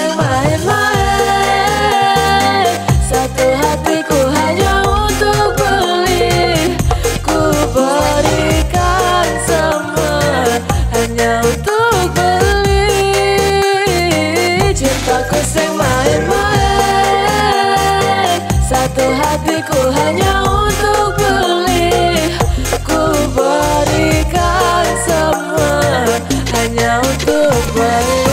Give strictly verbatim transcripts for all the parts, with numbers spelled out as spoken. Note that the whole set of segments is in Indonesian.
sing main-main. Satu hatiku hanya untuk beli. Ku berikan semua hanya untuk beli. Cintaku sing main-main. Satu hatiku hanya untuk beli. Ku berikan semua hanya untuk beli.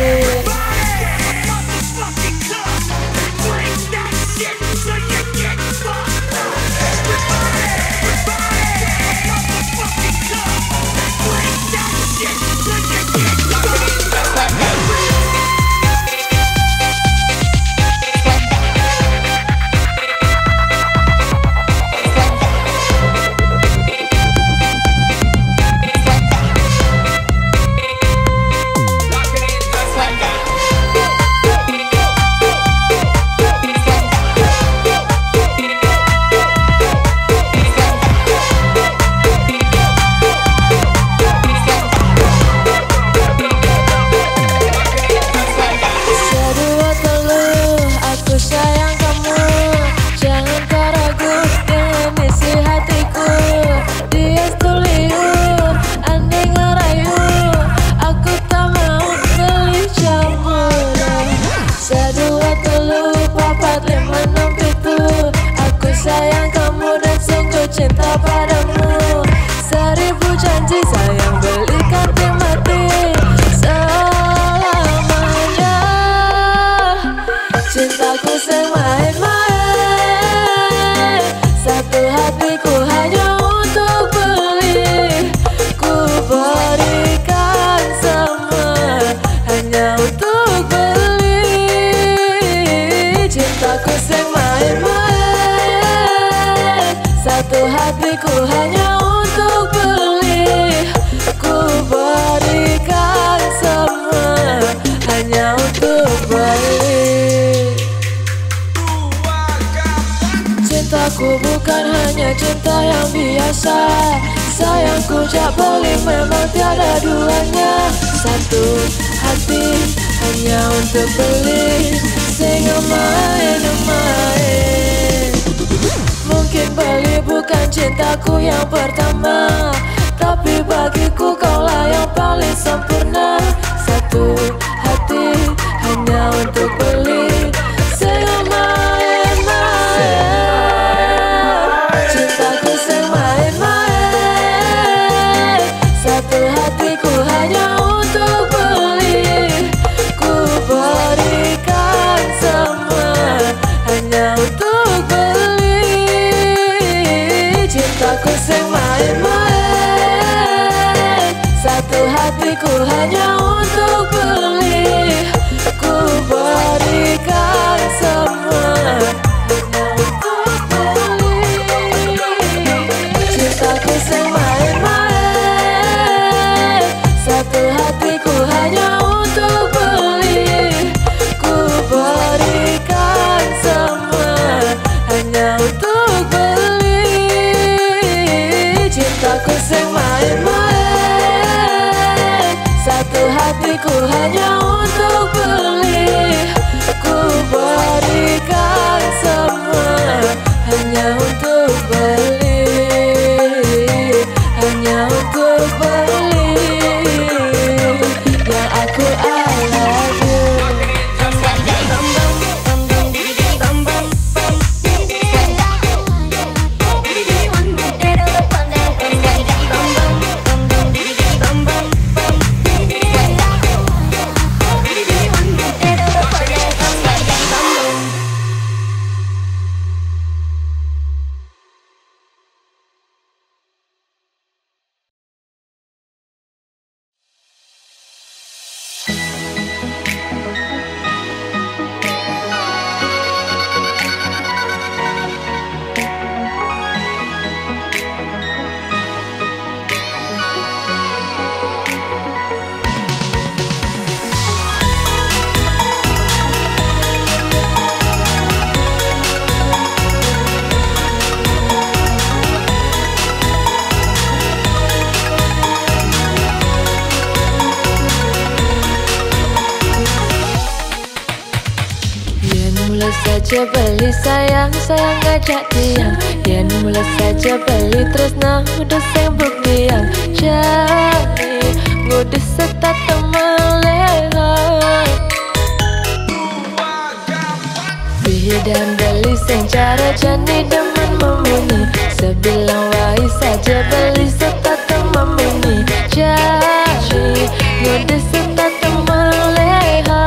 Cinta padamu, seribu janji sayang belikan tim mati selamanya. Cintaku sing main-main. Satu hatiku hanya untuk beli. Ku berikan semua hanya untuk beli. Cintaku sing main-main. Satu hatiku hanya untuk beli. Ku berikan semua hanya untuk beli. Cintaku bukan hanya cinta yang biasa. Sayangku jak beli memang tiada duanya. Satu hati hanya untuk beli. Sing main-main. Mungkin beli bukan cintaku yang pertama, tapi bagiku kaulah yang paling sempurna. Satu hati hanya untuk beli. Sing main-main. Cintaku sing main-main. Satu hatiku hanya untuk beli. Ku berikan semua hanya untuk beli. Cintaku sing main-main. Satu hatiku hanya untuk beli. Ku berikan semua hanya untuk beli. Cintaku sing main-main. Satu hatiku hanya untuk beli. Ku berikan semua hanya untuk beli. Cintaku sing main-main. Satu hatiku hanya untuk beli. Ku berikan semua hanya untuk beli. Hanya untuk beli. Yang aku I love you. Bum bum mulai saja beli sayang, sayang ngajak tiang. Yen mulai saja beli tresna udah sing buktian. Jadi ngudes setat temeleha. Bidan beli sing cara jani demen memuni. Sebilang wai saja beli setat tememuni. Jadi ngudes setat temeleha.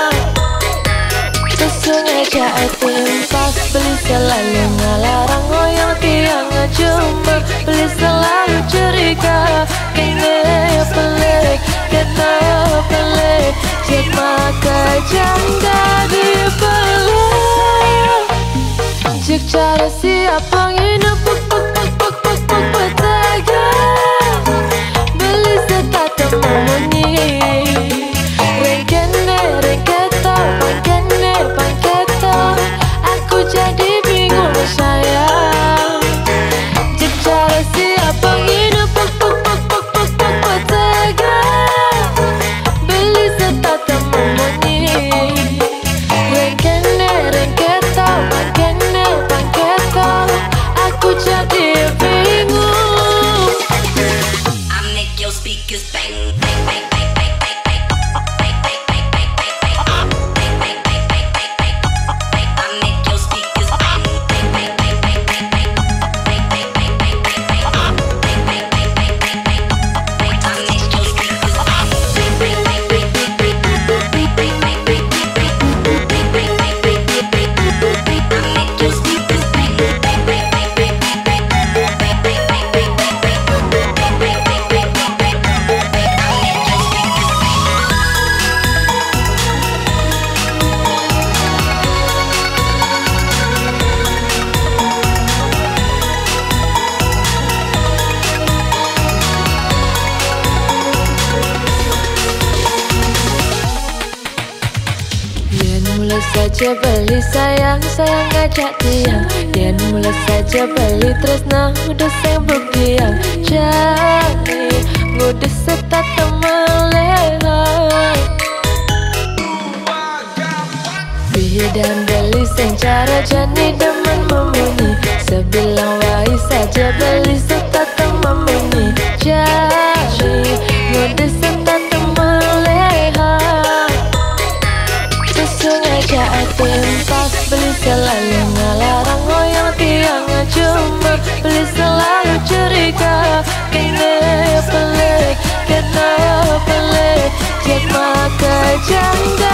Ngajak timpas beli selalu ngalarang ngoyong tiang cuma beli selalu curiga. Kene pelik, kena pelik, cek maka janda dipelik. Cek cara siapa nginep puk puk puk puk puk puk petega. Beli setat tememuni. Rengkene rengketo pangkene pangketo. Aku jadi bingung sayang. Cek cara siapa nginep puk puk puk puk puk puk petega. Beli setat tememuni. Rengkene rengketo pangkene pangketo. Aku jadi bingung. I make your speakers bang bang bang bang bang bang bang. I make your speakers bang bang bang bang bang bang bang. I make your speakers bang bang bang bang bang bang. I make your speakers bang bang bang bang Yen mulai saja beli sayang, sayang ngajak tiang. Yen mulai saja beli tresna udah sing buktian. Jadi ngudes setat temeleha. Bidan beli sing cara jani demen memuni. Sebilang wai saja beli setat tememuni. Jadi ngudes setat temeleha. Ngajak timpas beli selalu ngalarang ngoyong tiang cuma beli selalu curiga. Kene pelik, kena pelik, cek maka janda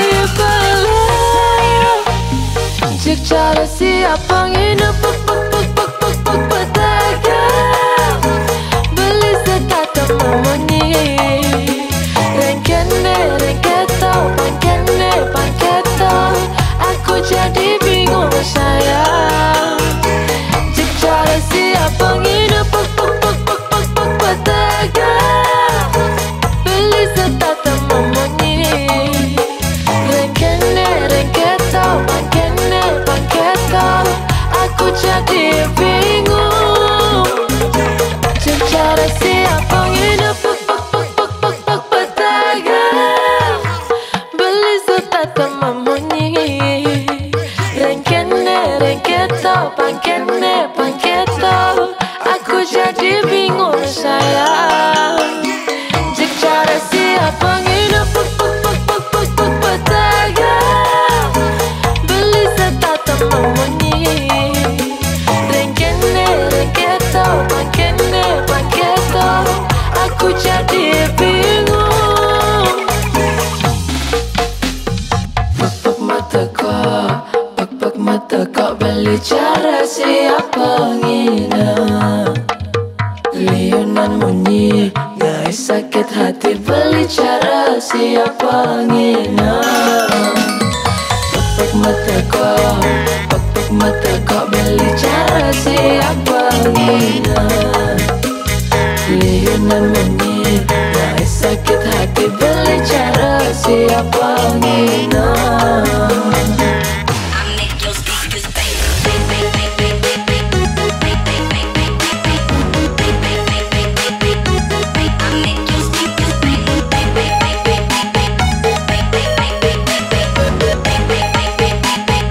dipelik. Cek cara siapa nginep puk puk puk puk puk puk petega. Beli setat tememuni. Rengkene rengketo pangkene pangketo. Aku jadi bingung sayang. Cek cara siapa nginep puk puk puk puk puk puk petega. Beli setat tememuni. Rengkene rengketo pangkene pangketo. Aku jadi bingung. Cek cara siapa nginep puk puk puk puk puk puk petega. Beli setat tememuni. Rengkene rengketo pangkene pangketo. Aku jadi bingung sayang. Cek cara siapa nginep puk puk puk puk puk puk petega. Beli setat tememuni. Rengkene rengketo pangkene pangketo. Aku jadi bingung. Puk puk mata kau, puk puk mata kau. Beli cara siapa nginep. Liunan munyi ngai sakit hati. Beli cara siapa nginep. Puk puk mata kau, puk puk mata kau. Beli cara siapa nginep. Liunan munyi ngai sakit hati. Beli cara siapa nginep. I make your speakers bang bang bang bang bang bang bang. I make your speakers bang bang bang bang bang bang bang bang bang bang bang bang bang bang.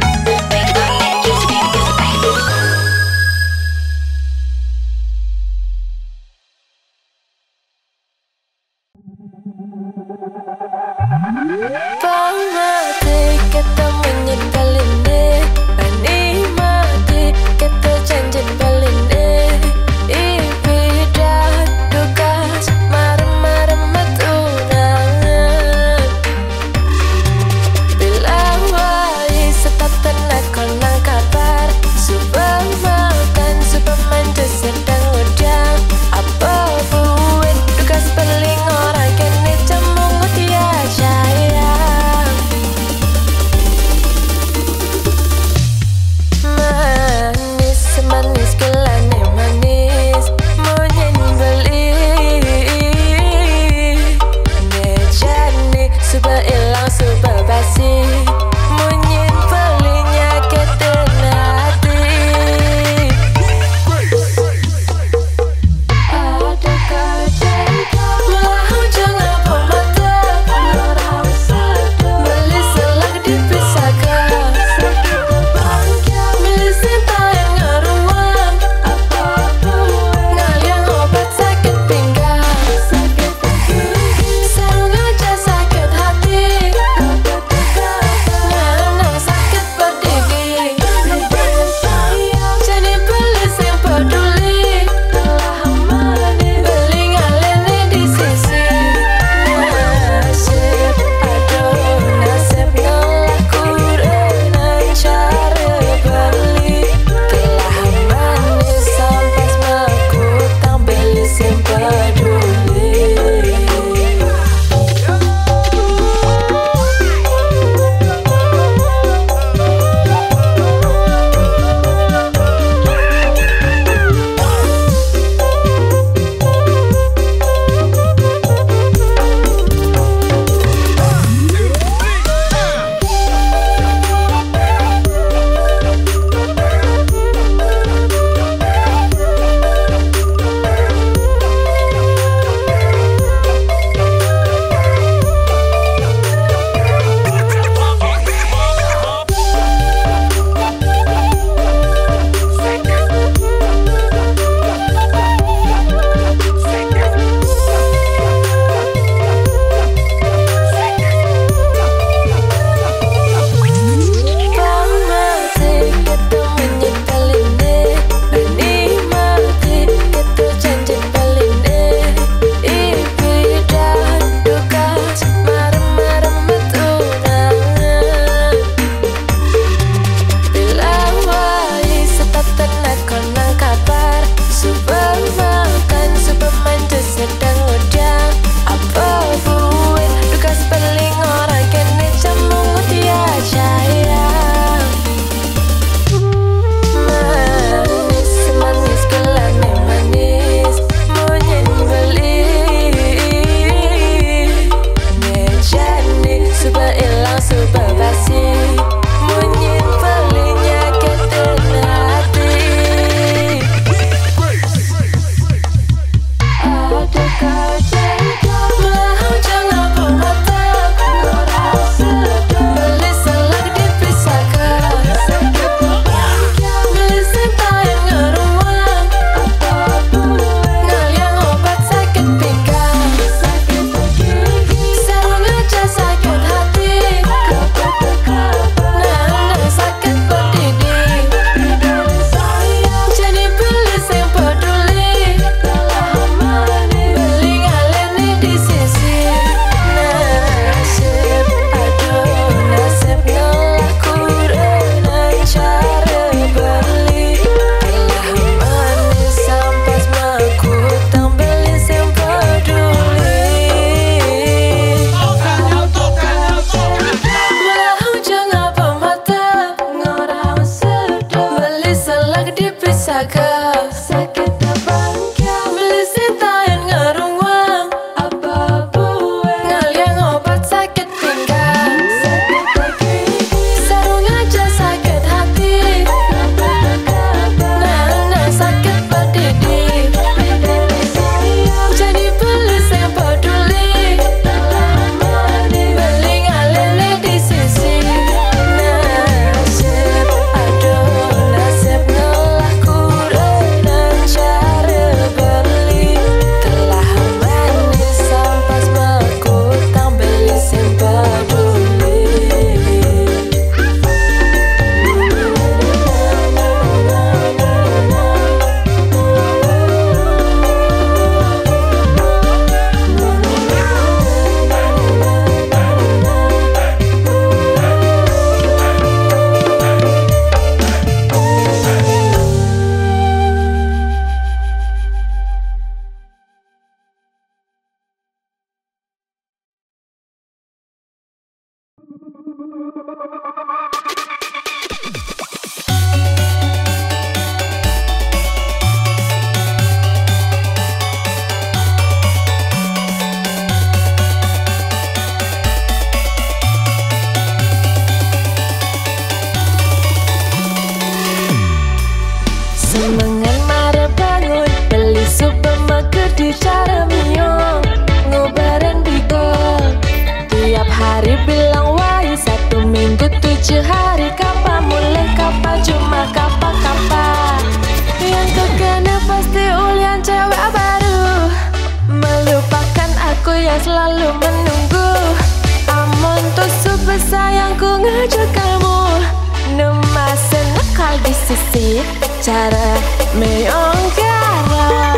tujuh hari, kapan mulai, kapan cuma kapan kapan. Yang kekena pasti ulian cewek baru, melupakan aku yang selalu menunggu. Amon tuh super sayangku ngajak kamu, nema senekal di sisi cara meong gara.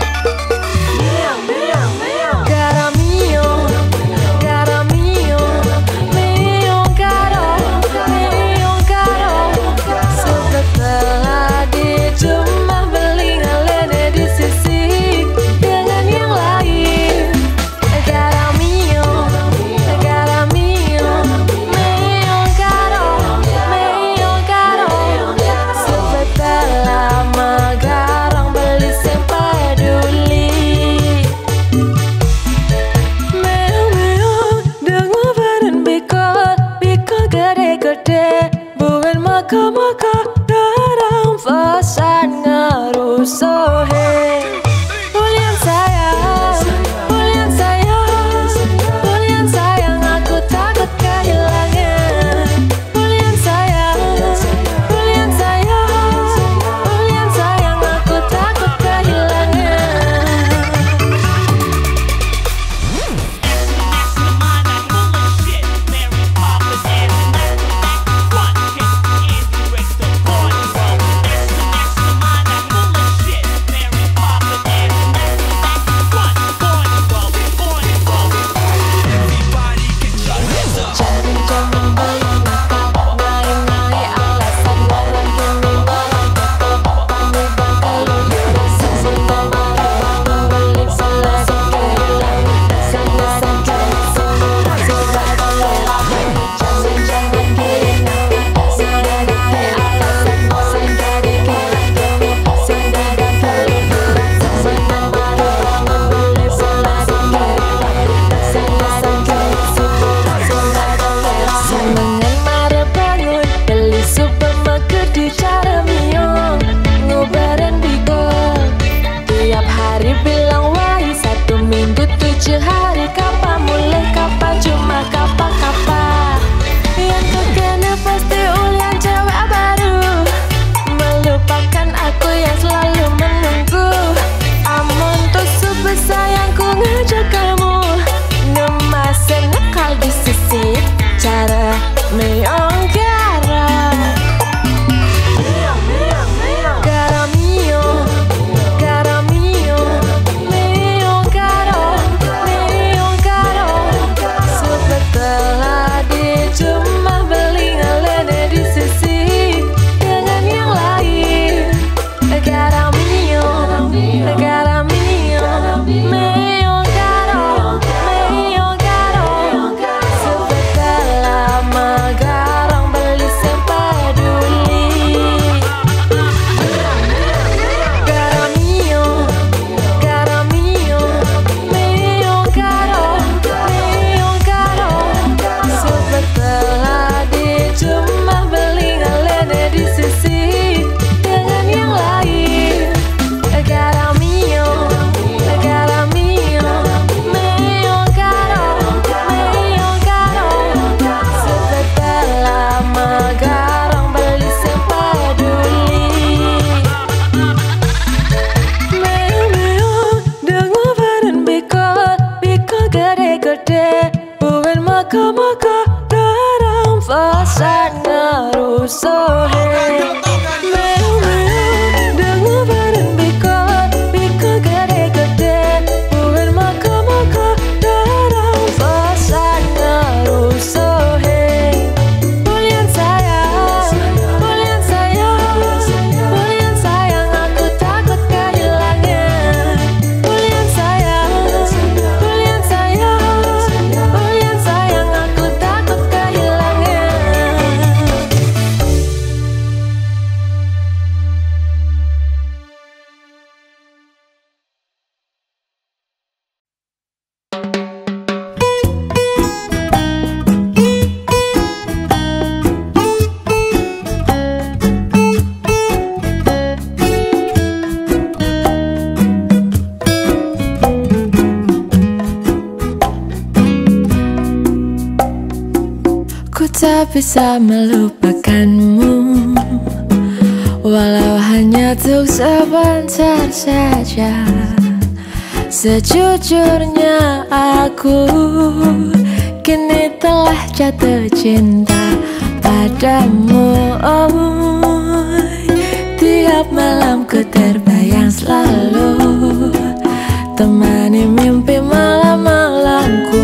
Maka darang pesan ngerusohe ulian sayang, ulian sayang, ulian sayang, aku takut kehilangan. Ulian sayang, ulian sayang, ulian sayang, aku takut kehilangan. Tujuh hari, kapan mulai, kapan cuma kapan kapan. Yang kekena pasti ulian cewek baru, melupakan aku yang selalu menunggu. Amon tuh super sayangku ngajak kamu, nema senekal di sisi cara meong gara. Maka darang pesan ngerusohe meong meong dengar bareng biko biko gede-gede. Bukan maka maka darang pesan ngerusohe ulian sayang, ulian sayang, ulian sayang, aku takut kehilangan. Ulian sayang, ulian sayang, ulian sayang, aku takut kehilangan. tak bisa melupakanmu, walau hanya untuk sebentar saja. Sejujurnya aku kini telah jatuh cinta padamu. Oh, tiap malam ku terbayang selalu, temani mimpi malam-malamku.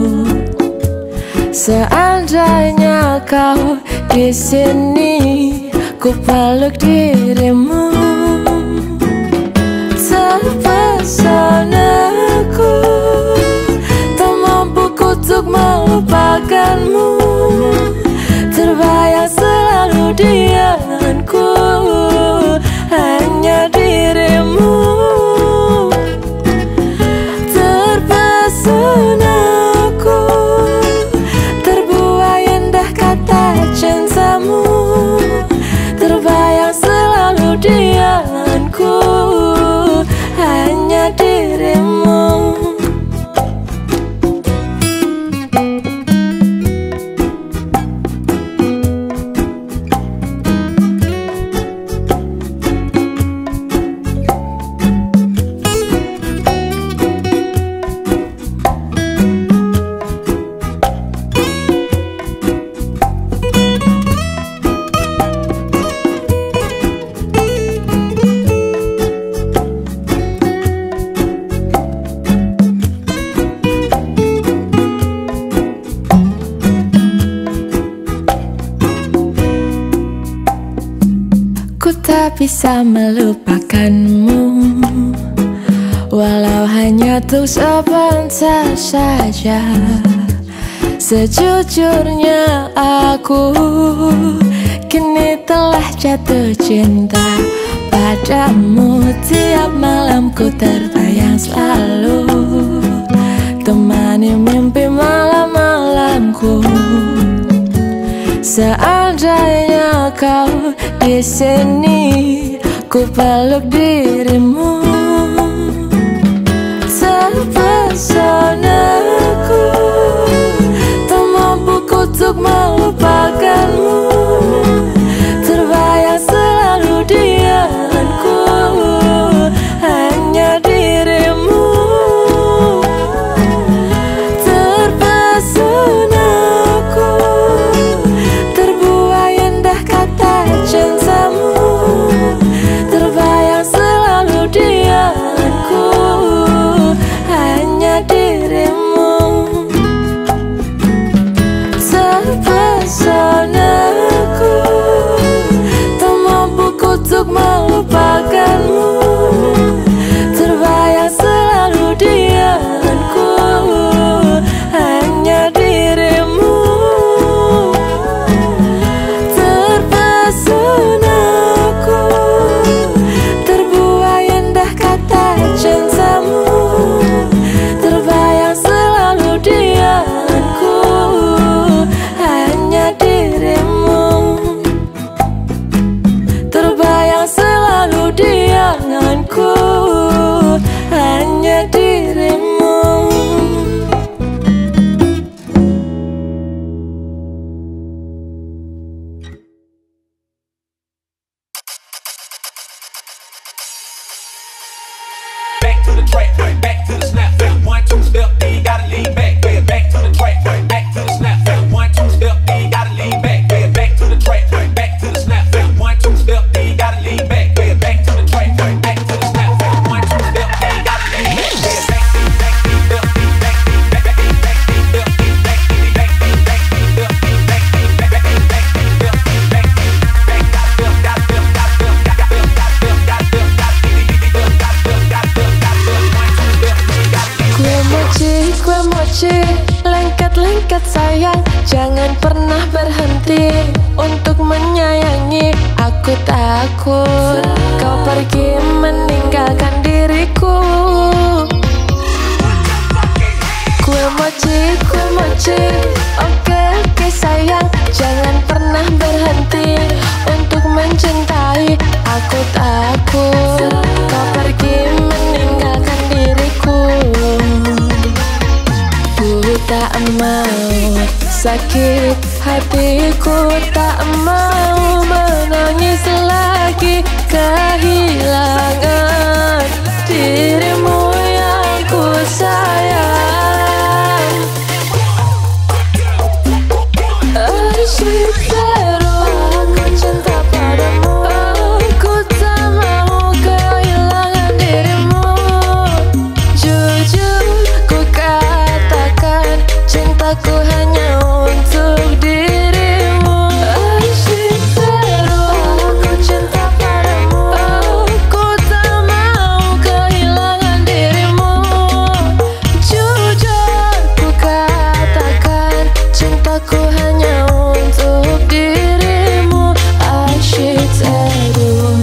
Seandainya kau di sini, ku peluk dirimu. Terpesona aku, tak mampu untuk melupakanmu. Terbayang selalu di anganku, hanya dirimu. Terpesona aku, terbuai indah kata cintamu. Terbayang selalu di anganku, hanya dirimu. Ku tak bisa melupakanmu, walau hanya untuk sebentar saja. Sejujurnya aku kini telah jatuh cinta padamu. Tiap malam ku terbayang selalu, temani mimpi malam-malamku. Seandainya kau di sini, ku peluk dirimu. Terpesona aku, tak mampu untuk melupakanmu. Terbayang selalu di anganku, hanya dirimu. Terpesona aku, terbuai indah kata cintamu. Terbayang selalu di anganku, hanya dirimu. Terpesona aku, tak mampu untuk melupakanmu. Terbayang selalu di anganku, hanya dirimu. Terpesona aku, terbuai indah kata cintamu. Terbayang selalu di anganku, hanya dirimu. Terbayang selalu di anganku, hanya dirimu. Back to the track, back to the snap. One, two step, then you gotta lean back. Back to the track, back to the snap. One, two step, then you gotta lean back. Back to the track, back to the snap. One, two step, then you gotta lean back. Back to the track, back to the snap. One, two step, then you gotta lean back. Back, back, step, back, back, back, back, step, back, back, back, step, back, back, back, step, back, back, got step, got step, got step, got step, got step, got step, got Kue mochi, kue mochi, lengket-lengket sayang, jangan pernah berhenti untuk menyayangi. Aku takut kau pergi meninggalkan diriku. Kue mochi, kue mochi, oke oke sayang, jangan pernah berhenti untuk mencintai. Aku takut kau pergi meninggalkan diriku. Ku tak mau sakit hatiku tak mau menangis lagi kehilangan dirimu yang ku sayang. Asyik terus aku cinta padamu, aku tak mau kehilangan dirimu. Jujur ku katakan cintaku hanya untuk dirimu. Asyik terus aku cinta padamu, aku tak mau kehilangan dirimu. Jujur ku katakan cintaku hanya untuk dirimu. Asyik terus.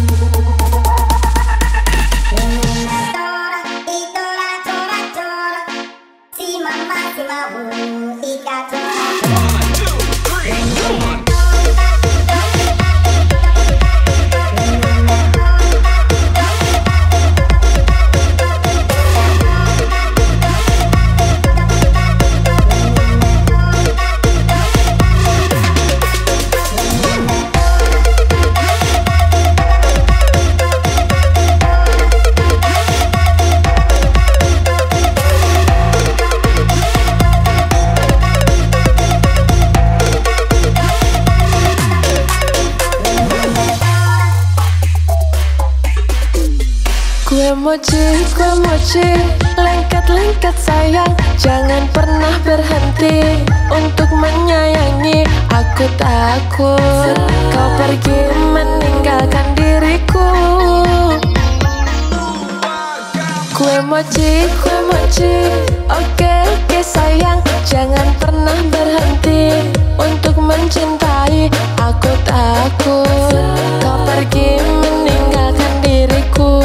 Kue mochi, kue mochi, lengket-lengket sayang, jangan pernah berhenti untuk menyayangi. Aku takut kau pergi meninggalkan diriku. Kue mochi, kue mochi, oke oke sayang, jangan pernah berhenti untuk mencintai. Aku takut kau pergi meninggalkan diriku.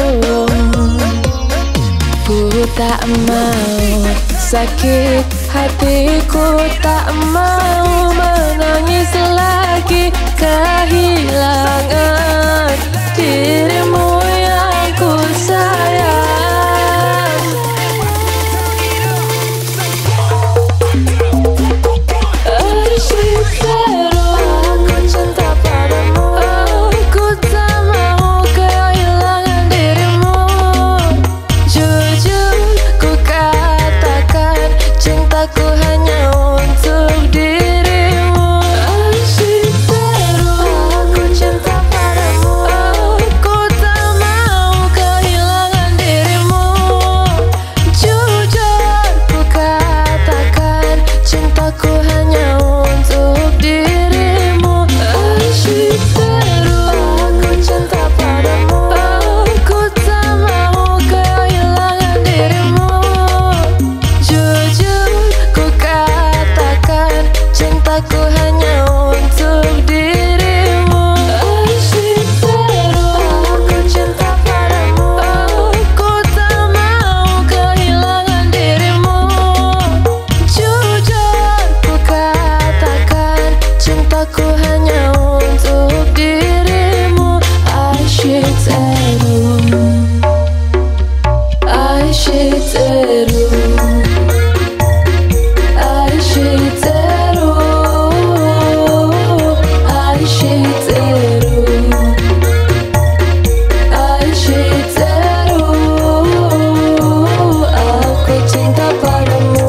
Ku tak mau sakit hatiku, tak mau menangis lagi kehilangan dirimu yang ku sayang. Asyik terus aku cinta padamu, aku tak mau kehilangan dirimu. Jujur ku katakan cintaku hanya untuk dirimu. Asyik terus aku cinta padamu, aku tak mau kehilangan dirimu. Jujur ku katakan cintaku hanya untuk dirimu. Asyik terus aku cinta padamu, aku tak mau kehilangan dirimu. Jujur ku katakan cintaku hanya untuk dirimu. Asyik terus aku cinta padamu, aku tak mau kehilangan dirimu. Jujur ku katakan cintaku hanya untuk dirimu. Asyik terus, asyik terus, asyik terus, asyik terus, asyik terus, aku cinta padamu.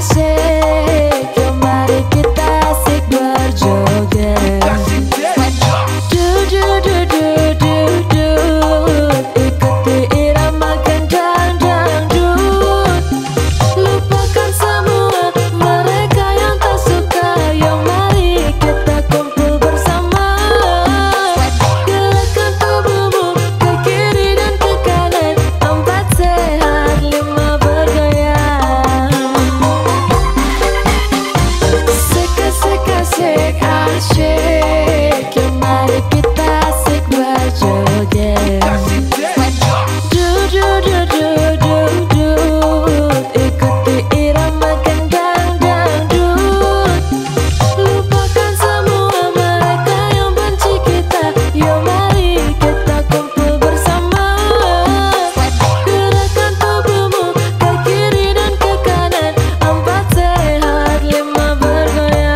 asik, yo mari kita asik berjoget. Du du du du du du, ikuti irama gendang dangdut. Lupakan semua mereka yang tak suka, yo mari kita kumpul bersama. Gerakan tubuhmu ke kiri dan ke kanan, empat sehat lima bergoyang. Sek asik asik asyik, yo mari kita asik berjoget. Du du du du du du, ikuti irama gendang dangdut. Lupakan semua mereka yang benci kita, yo mari kita kumpul bersama. Gerakan tubuhmu ke kiri dan ke kanan, empat sehat lima bergoyang.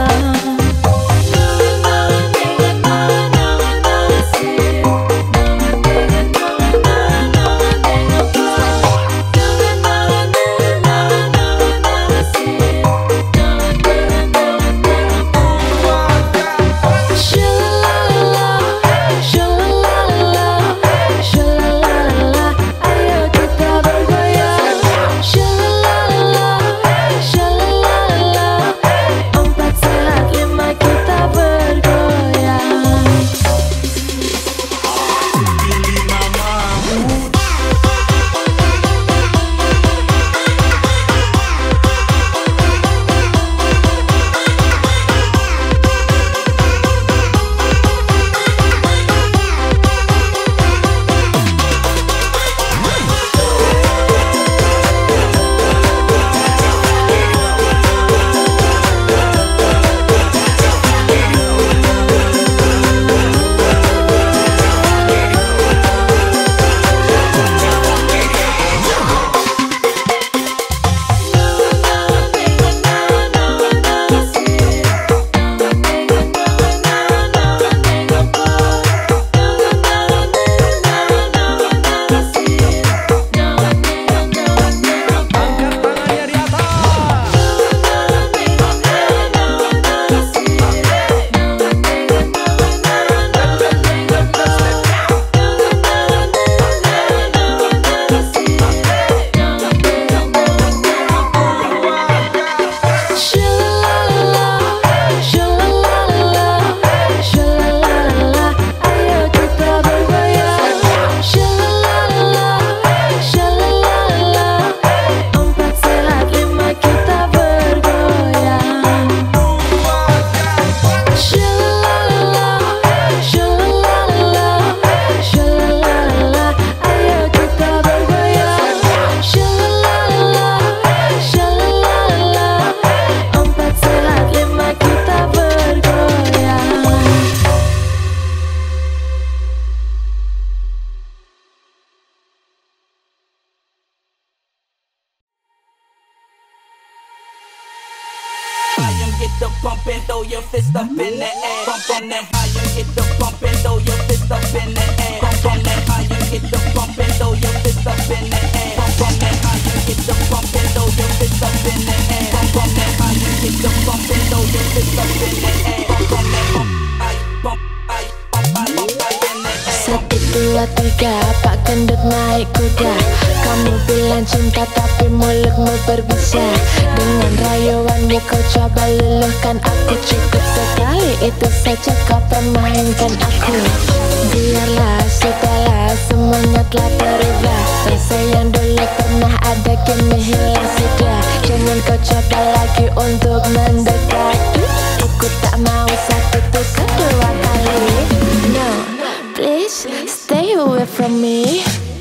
Get the pump and throw your fist up in the air. Pump on that higher, get the pump and throw your fist up in the air. Pump on that higher, get the pump and throw your fist up in the air. Pump on that higher, get the pump and throw your fist up in the air. Pump on that higher, get the pump and throw your fist up in the air. Pump on that pump, I pump, I pump, I pump, I in the air. Satu dua tiga, Pak Gendut naik kuda. Kamu bilang cinta tapi mulutmu berbisa. Dengan rayuanmu kau coba luluhkan aku. Cukup sekali itu saja kau permainkan aku. Biarlah, sudahlah, semuanya telah berubah. Rasa yang dulu pernah ada kini hilang sudah. Jangan kau coba lagi untuk mendekat. Aku tak mau satu tuh kedua kali. No, please stay away from me.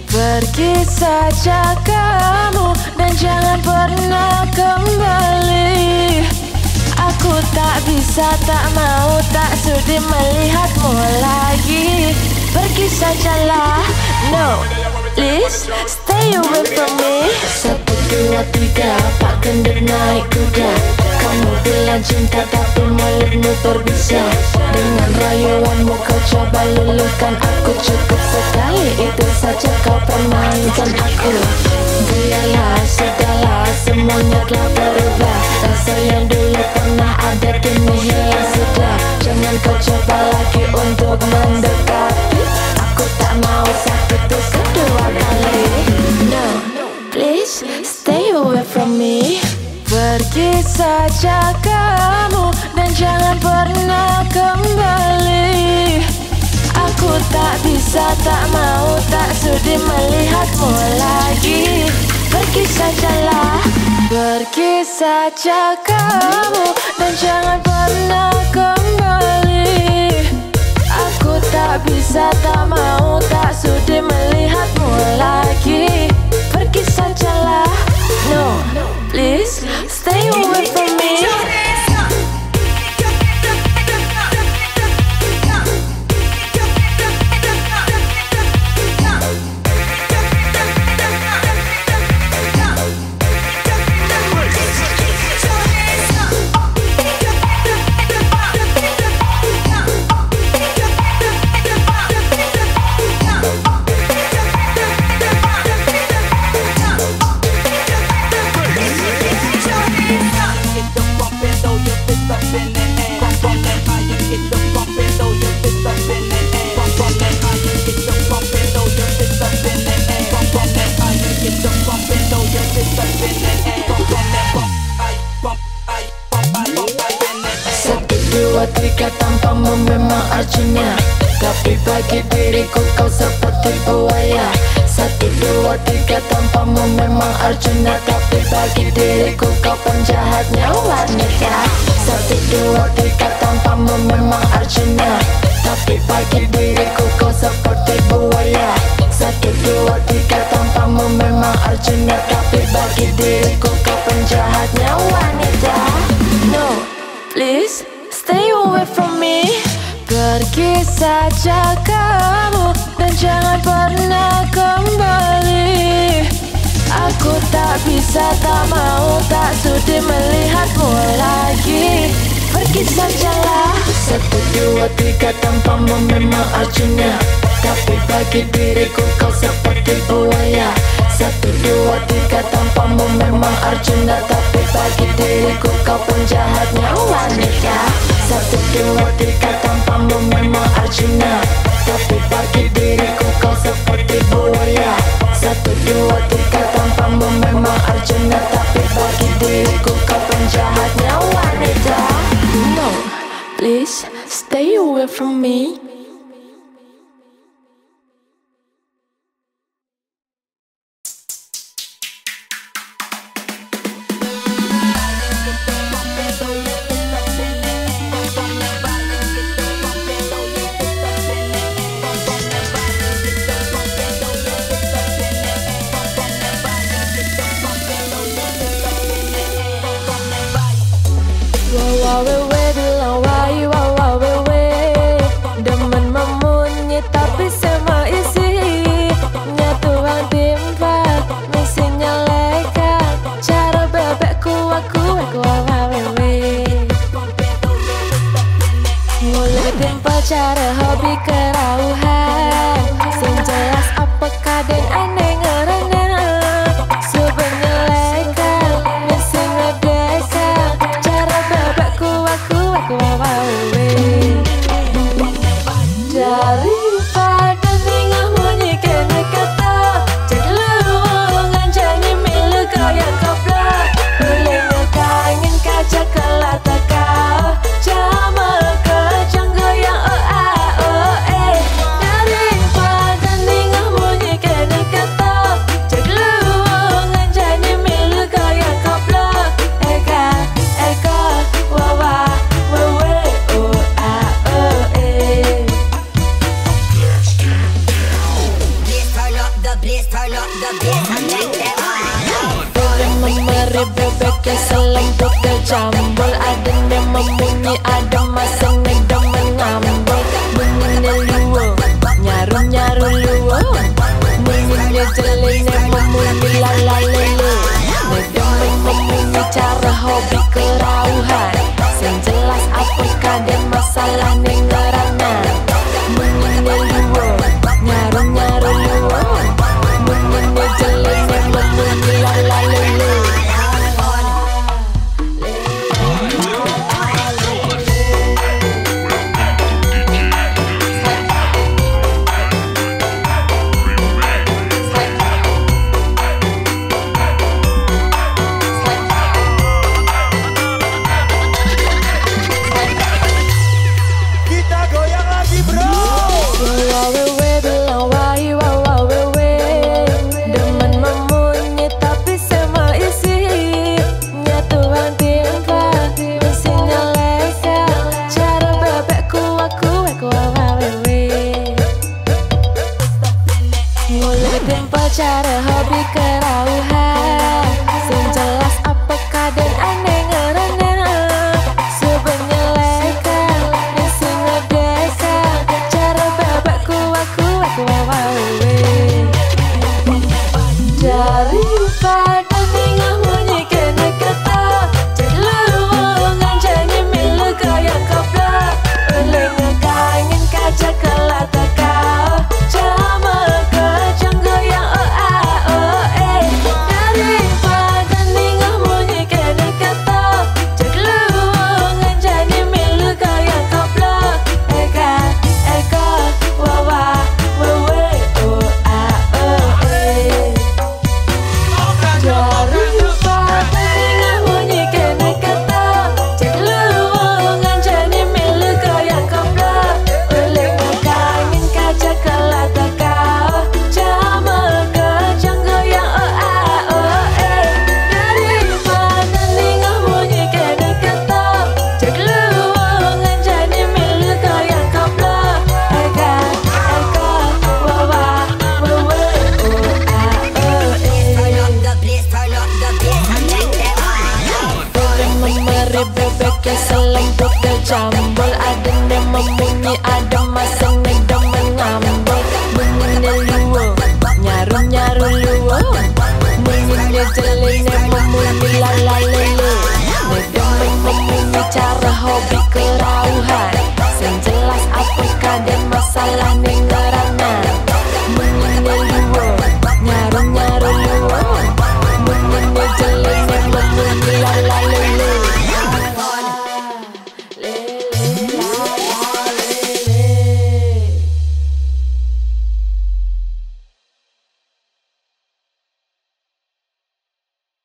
Pergi saja kamu dan jangan pernah kembali. Aku tak bisa, tak mau, tak sudi melihatmu lagi. Pergi sajalah, no, please stay away from me. Satu dua tiga, Pak Gendut naik kuda. Kamu bilang cinta tapi mulut kamu terbisa. Dengan rayuanmu kau coba luluhkan aku. Cukup sekali itu saja kau permainkan aku. Biarlah segala semuanya telah berubah. Rasa yang dulu pernah ada kini hilang sudah. Jangan kau coba lagi untuk mendekati. Aku tak mau sakit itu kedua kali. No, please stay away from me. Pergi saja kamu dan jangan pernah kembali. Aku tak bisa, tak mau, tak sudi melihatmu lagi. Pergi sajalah, pergi saja kamu dan jangan pernah kembali. Aku tak bisa, tak mau, tak sudi melihatmu lagi. Pergi sajalah, no, please stay away from me. Satu, dua, tiga tanpamu memang Arjuna, tapi bagi diriku kau seperti buaya. Satu, dua, tiga tanpamu memang Arjuna, tapi bagi diriku kau penjahatnya wanita. Satu, dua, tiga tanpamu memang Arjuna, tapi bagi diriku kau seperti buaya. Satu, dua, tiga tanpamu memang Arjuna, tapi bagi diriku kau penjahatnya wanita. No, please stay away from me. Pergi saja kamu dan jangan pernah kembali. Aku tak bisa, tak mau, tak sudi melihatmu lagi. Pergi sajalah. Satu, dua, tiga tanpamu memang Arjuna, tapi bagi diriku kau seperti buaya. Satu, dua, tiga tanpamu memang Arjuna, tapi bagi diriku kau penjahatnya wanita. Satu, dua, tiga tanpamu memang Arjuna, tapi bagi diriku kau seperti buaya. Satu, dua, tiga tanpamu memang Arjuna, tapi bagi diriku kau penjahatnya wanita. No, please stay away from me. Wawewe bilang wai wawewe, demen memunyi tapi sama isi. Nyatuan timpa, misinya leka, cara bebekku aku aku wawewe. Mulai timpa cara hobi kerauhan, sing jelas apakah den aneh.